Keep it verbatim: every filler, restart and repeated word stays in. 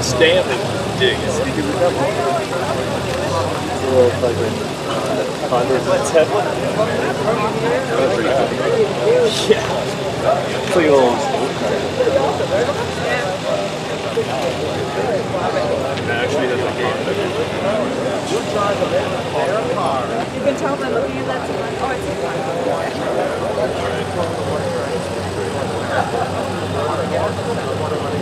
Stanley dig. It's a little fucking Let's have one. Yeah. It's like a little actually that's a game. You can tell by looking at that. Oh, it's a